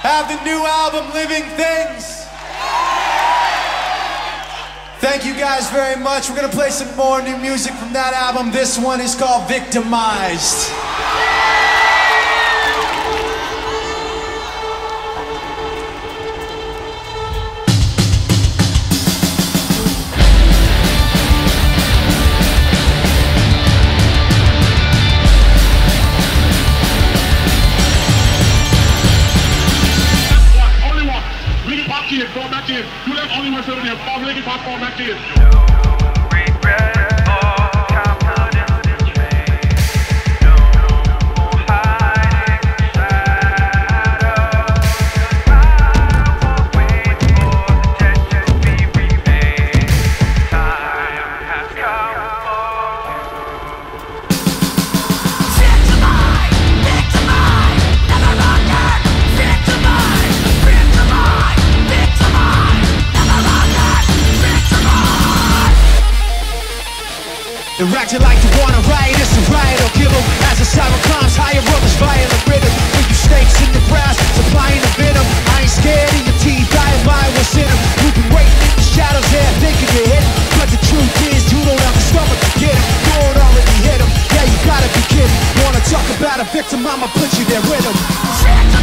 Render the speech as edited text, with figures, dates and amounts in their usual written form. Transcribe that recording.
have the new album, Living Things. Thank you guys very much. We're gonna play some more new music from that album. This one is called Victimized. Fall back in. Do that only one sitting there. Fall back in. They're acting like you wanna riot, it's a riot, I'll give them. As the siren climbs higher up, it's violent rhythm. With you snakes in the grass, supplying the venom. I ain't scared of your teeth, I admire what's in them. You've been waiting in the shadows there, thinking you hit 'em. But the truth is, you don't have the stomach to get 'em. Lord already hit 'em, yeah, you gotta be kidding. Wanna talk about a victim, I'ma put you there with 'em.